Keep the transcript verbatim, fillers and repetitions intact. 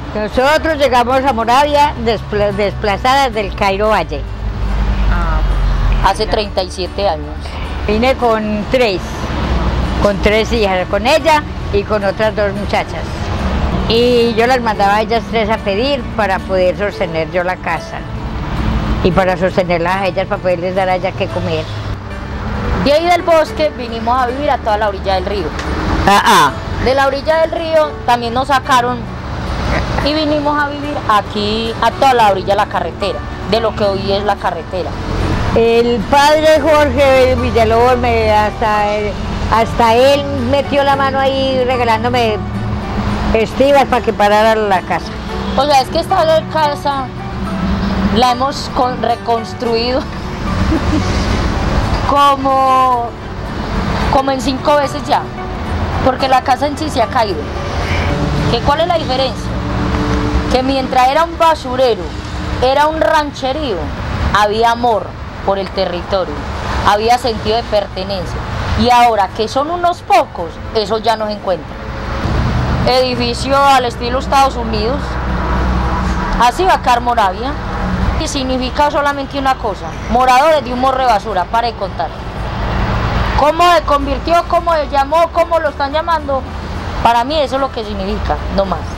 Nosotros llegamos a Moravia despla desplazadas del Cairo Valle. Ah, hace treinta y siete años. Vine con tres, con tres hijas, con ella y con otras dos muchachas. Y yo las mandaba a ellas tres a pedir para poder sostener yo la casa. Y para sostenerlas a ellas, para poderles dar a ellas qué comer. De ahí del bosque vinimos a vivir a toda la orilla del río. Ah, ah. De la orilla del río también nos sacaron y vinimos a vivir aquí a toda la orilla de la carretera, de lo que hoy es la carretera. El padre Jorge Villalobos, me, hasta, él, hasta él metió la mano ahí regalándome estivas para que parara la casa. O sea, es que esta casa la hemos con, reconstruido como, como en cinco veces ya, porque la casa en sí se ha caído. ¿Qué, ¿Cuál es la diferencia? Que mientras era un basurero, era un rancherío, había amor por el territorio, había sentido de pertenencia, y ahora que son unos pocos, eso ya no se encuentra. Edificio al estilo Estados Unidos, así va a quedar Moravia, y significa solamente una cosa: moradores de un morro de basura, para de contar. ¿Cómo se convirtió, cómo se llamó, cómo lo están llamando? Para mí eso es lo que significa, no más.